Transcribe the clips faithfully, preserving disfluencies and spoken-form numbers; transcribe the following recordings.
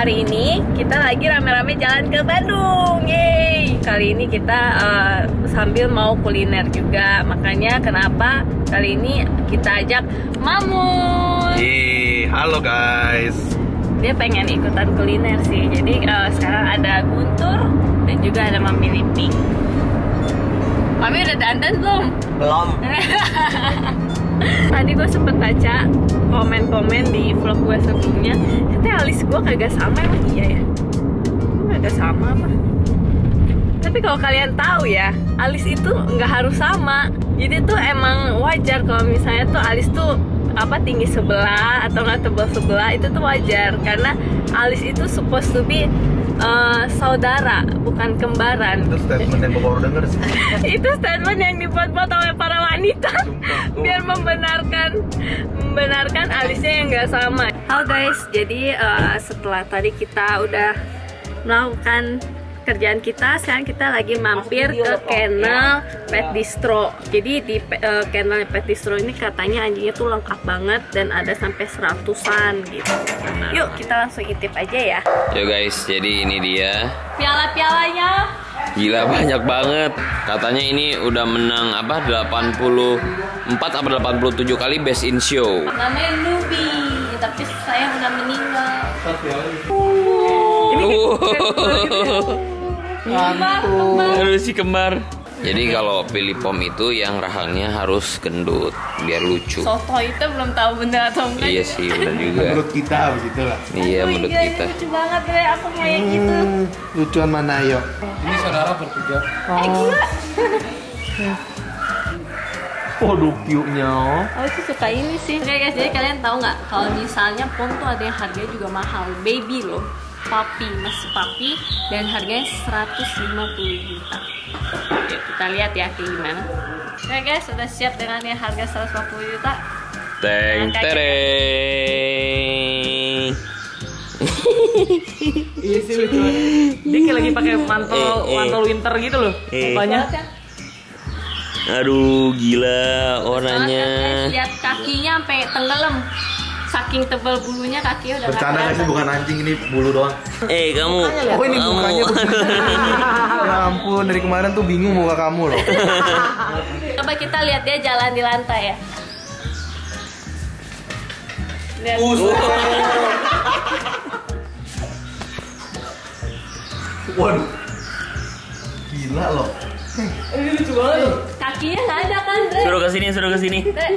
hari ini kita lagi rame-rame jalan ke Bandung. Yeay. Kali ini kita uh, sambil mau kuliner juga. Makanya kenapa kali ini kita ajak Mamun. Yeay, halo guys. Dia pengen ikutan kuliner sih. Jadi uh, sekarang ada Guntur dan juga ada Mami Liping. Mami udah dandan belum? Belum. Tadi gue sempet baca komen-komen di vlog gue sebelumnya, katanya alis gue kagak sama. Emang iya ya? Kagak sama apa? Tapi kalau kalian tahu ya, alis itu nggak harus sama. Jadi tuh emang wajar kalau misalnya tuh alis tuh apa tinggi sebelah atau nggak tebal sebelah, itu tuh wajar karena alis itu supposed to be uh, saudara, bukan kembaran. Itu statement yang gue baru denger sih. Itu statement yang dibuat-buat oleh para wanita biar membenarkan membenarkan alisnya yang nggak sama. Halo guys, jadi uh, setelah tadi kita udah melakukan kerjaan kita, sekarang kita lagi mampir ke kennel Pet Distro. Jadi di uh, kennel Pet Distro ini katanya anjingnya tuh lengkap banget dan ada sampai seratusan gitu. Yuk kita langsung intip aja ya. Yo guys, jadi ini dia Piala-pialanya. gila banyak banget. Katanya ini udah menang apa delapan puluh empat atau delapan puluh tujuh kali best in show. Namanya Nubi, tapi saya udah meninggal. Ini Kembar, kembar. Aduh si kembar. Jadi kalau pilih pom itu yang rahangnya harus gendut biar lucu. Soto itu belum tahu bener atau enggak. Iya sih, benar juga. Menurut kita begitu lah. Iya, Oh, menurut iya, kita. Lucu banget deh, aku mau yang gitu. Hmm, lucuan mana yo? Ini saudara bertiga. Eh gila. Waduh, cute-nya. Aku tuh suka ini sih. Oke guys, jadi kalian tahu nggak kalau misalnya pom tuh ada yang harganya juga mahal, baby loh, papi, masih papi, dan harganya seratus lima puluh juta. Oke, kita lihat ya kayak gimana. Oke guys, sudah siap dengan yang harga seratus lima puluh juta? Teng tereng. Iya sih lucu. Dia kayak lagi pakai mantel Eh, eh. mantel winter gitu loh. Eh. Mukanya. Aduh gila Soalnya warnanya. guys, lihat kakinya sampai tenggelam. Saking tebal bulunya kakinya udah nggak Bercanda guys, kelihatan. bukan anjing, ini bulu doang. Eh kamu. Oh ini kamu. mukanya Ya ampun, dari kemarin tuh bingung muka kamu loh. Coba kita lihat dia jalan di lantai ya. Lihat. Waduh, gila loh. Ini lucu banget loh. Kakinya nggak ada kan, Dre? Suruh ke sini, suruh ke sini. Dre.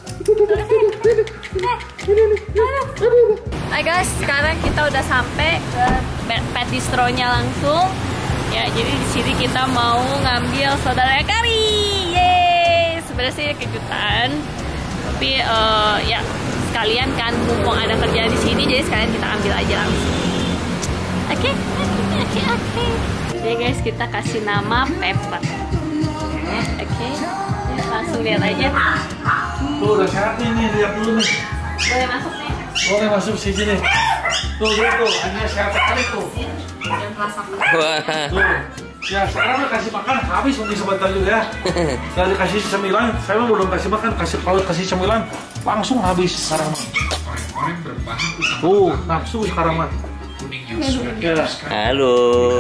Hai guys, sekarang kita udah sampai ke Pet Distro-nya langsung. Ya, jadi di sini kita mau ngambil saudara kari. Yeay, sebenarnya sih kejutan. Tapi uh, ya sekalian kan mumpung ada kerjaan di sini, jadi sekalian kita ambil aja langsung. Oke, oke, oke. Jadi guys, kita kasih nama Pepper. Oke, langsung lihat aja. Tuh udah sehat nih, nih lihat dulu nih. Boleh masuk nih. Boleh masuk sini nih. Tuh lihat tuh, anjingnya sehat sekali tuh. Yang pelasak. Wah. Tuh. Ya sekarang udah kasih makan habis mungkin sebentar juga ya. Dari kasih cemilan, saya mah belum kasih makan, kasih kalau kasih cemilan langsung habis sekarang mah. Tuh nafsu sekarang mah. Ya. Halo.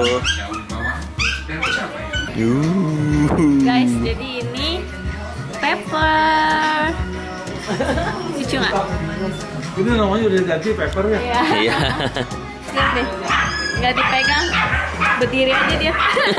Guys, jadi ini Pepper. Lucu nggak? Ini namanya udah ganti Pepper ya. Iya. Iya. Lihat deh, nggak dipegang, berdiri aja dia.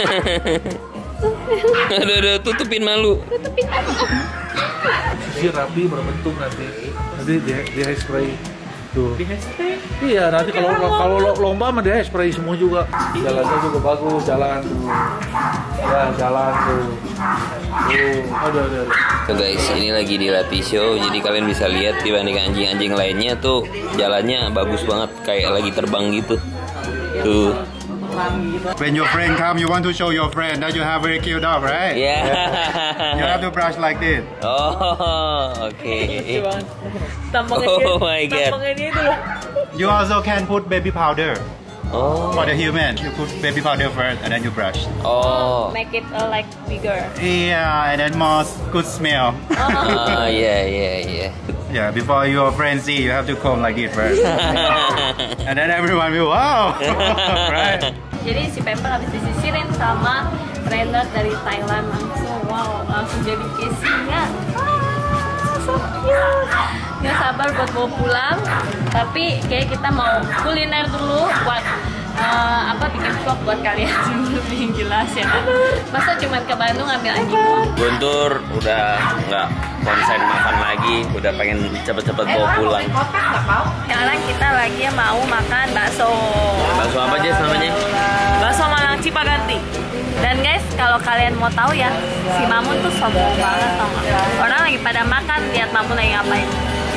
Aduh, aduh, tutupin malu. Tutupin aja. Sisi rapi berbentuk nanti. Nanti di di hair spray. Tuh. Iya, nanti kalau kalau lo- lomba mah di hair spray semua juga. Jalannya juga bagus, jalan tuh. Ya, jalan tuh. Tuh, aduh, aduh. aduh. Tuh guys, ini lagi dilatih show, jadi kalian bisa lihat dibanding anjing-anjing lainnya tuh jalannya bagus banget kayak lagi terbang gitu. Tuh. When your friend come, you want to show your friend that you have very cute dog, right? Ya. You have to brush like this. Oh, oke. Tampangnya Oh dia, my God. tampangnya dia itu loh. You also can put baby powder Oh. for the human. You put baby powder first and then you brush. Oh. Make it uh, like bigger. Yeah, and then more good smell. Ah, iya iya iya. Yeah, before your friends see, you have to comb like this first. And then everyone will, wow! Right? Jadi si Pepper habis disisirin sama trainer dari Thailand langsung, wow, langsung jadi casingnya. Ah, so cute. Nggak sabar buat bawa pulang, tapi kayak kita mau kuliner dulu buat uh, apa bikin vlog buat kalian dulu yang jelas ya. Masa cuman ke Bandung ambil anjing doang? Guntur udah nggak konsen makan lagi, udah pengen cepet-cepet bawa pulang. Sekarang kita lagi mau makan bakso. Bakso apa aja namanya? Bakso Malang Cipaganti. Dan guys, kalau kalian mau tahu ya, si Mamun tuh sombong banget tau gak? Orang lagi pada makan, lihat Mamun lagi ngapain.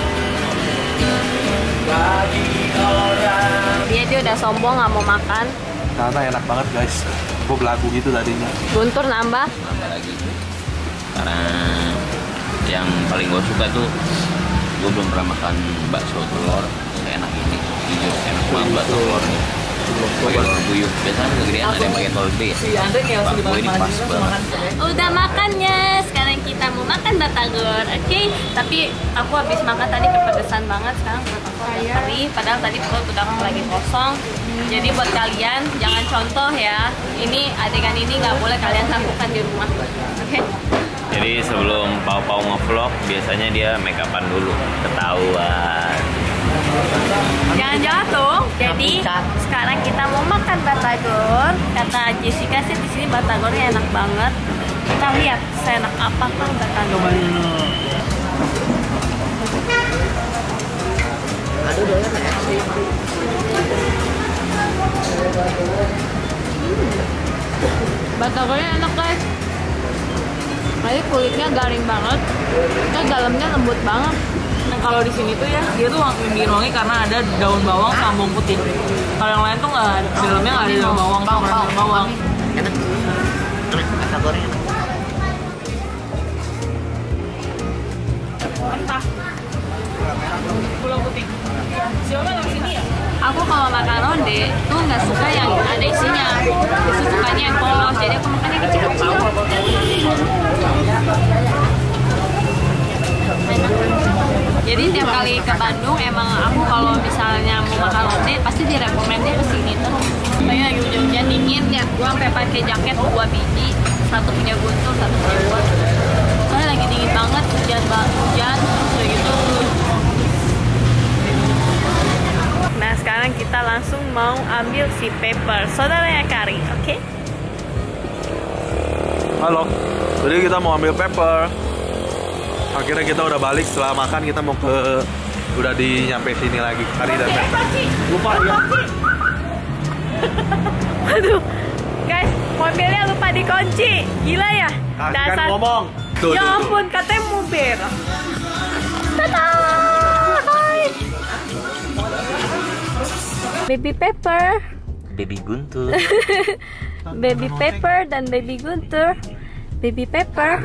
Dia dia udah sombong nggak mau makan. Karena enak banget guys. Gue belagu gitu tadinya. Guntur nambah. Nambah lagi. Karena yang paling gue suka tuh, gue belum pernah makan bakso telur seenak ini. Jujur enak banget bakso telurnya. Pakai telur buyuk. Biasanya kegedean ada yang pakai telur B. Pak gue ini pas banget. Udah makannya. Sekarang kita mau makan batagor, oke? Okay? Tapi aku habis makan tadi kepedesan banget. Sekarang perut aku udah kering. Padahal tadi perut udah lagi kosong. Jadi buat kalian jangan contoh ya. Ini adegan ini nggak boleh kalian lakukan di rumah, oke? Okay? Jadi sebelum Pau-Pau nge-vlog, biasanya dia make upan dulu, ketahuan. Jangan jatuh. Jadi sekarang kita mau makan batagor. Kata Jessica sih di sini batagornya enak banget. Kita lihat seenak apakah batagor. Aduh, doyan ya. Batagornya enak guys. Jadi kulitnya garing banget, kan dalamnya lembut banget. Nah, kalau di sini tuh ya, dia tuh dirongi karena ada daun bawang sama bawang putih. Kalau yang lain tuh nggak, di dalamnya nggak ada daun bawang, sama daun bawang. Enak, enak, batagornya enak. Mentah. Pulau putih. Siapa yang sini ya? Aku kalau makan ronde tuh nggak suka yang ada isinya, justru sukanya yang polos. Jadi aku makannya kecil-kecil. Jadi tiap kali ke Bandung emang aku kalau misalnya mau makan ronde pasti direkomendnya ke sini tuh. Kayak lagi hujan-hujan dingin ya, gua sampai pakai jaket dua biji, satu punya Guntur, satu punya gua. Soalnya lagi dingin banget, hujan banget, hujan kayak gitu. Nah sekarang kita langsung mau ambil si Pepper, saudaranya Kari, oke? Okay? Halo. Jadi kita mau ambil Pepper. Akhirnya kita udah balik setelah makan, kita mau ke udah di nyampe sini lagi. Kari dan Pepper. Lupa ya. Aduh, guys, mobilnya lupa dikunci. Gila ya? Kasih kan ngomong. Tuh, ya tuh, ampun, tuh. katanya mobil. Tada! Hai. Baby Pepper. Baby Guntur. Baby Pepper dan Baby Guntur. Baby Pepper.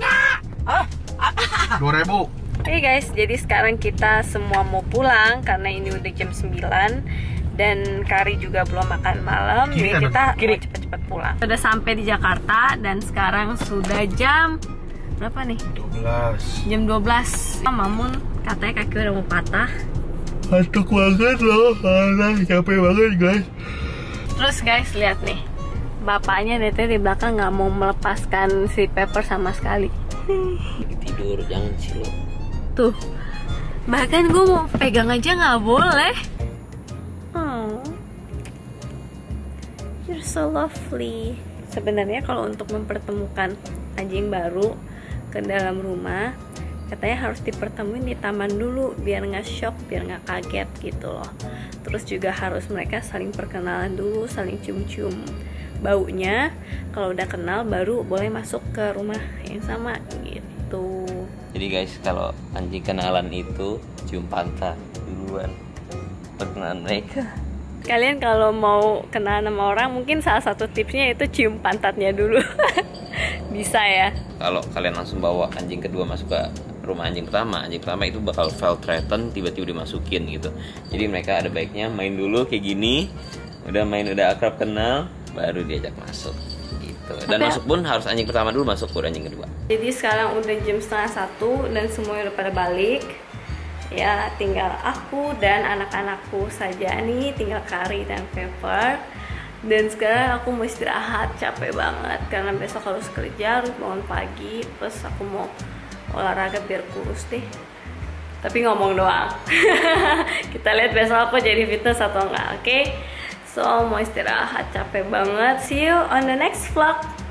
dua ribu. Oke guys, jadi sekarang kita semua mau pulang karena ini udah jam sembilan dan Kari juga belum makan malam. Jadi kita mau cepet-cepet pulang. Sudah sampai di Jakarta dan sekarang sudah jam berapa nih? dua belas. Jam dua belas. Mamun katanya kaki udah mau patah. Ngantuk banget loh, alah, capek banget guys. Terus guys, lihat nih, bapaknya dari di belakang nggak mau melepaskan si Pepper sama sekali. Tidur, jangan sih lo. Tuh, bahkan gue mau pegang aja nggak boleh. Oh, you're so lovely. Sebenarnya kalau untuk mempertemukan anjing baru ke dalam rumah, katanya harus dipertemuin di taman dulu biar nggak shock, biar nggak kaget gitu loh. Terus juga harus mereka saling perkenalan dulu, saling cium-cium baunya. Kalau udah kenal baru boleh masuk ke rumah yang sama gitu. Jadi guys, kalau anjing kenalan itu cium pantat duluan perkenalan mereka. Kalian kalau mau kenalan sama orang, mungkin salah satu tipsnya itu cium pantatnya dulu. Bisa ya. Kalau kalian langsung bawa anjing kedua masuk ke rumah anjing pertama, anjing pertama itu bakal felt threaten, tiba-tiba dimasukin gitu. Jadi mereka ada baiknya main dulu kayak gini, udah main udah akrab kenal, baru diajak masuk gitu. Dan Tapi, masuk pun harus anjing pertama dulu masuk, baru anjing kedua. Jadi sekarang udah jam setengah satu dan semuanya udah pada balik. Ya tinggal aku dan anak-anakku saja nih, tinggal Kari dan Pepper. Dan sekarang aku mau istirahat, capek banget karena besok harus kerja, harus bangun pagi. Terus aku mau olahraga biar kurus deh. Tapi ngomong doang. Kita lihat besok aku jadi fitness atau enggak, oke? Okay? So mau istirahat, capek banget. See you on the next vlog.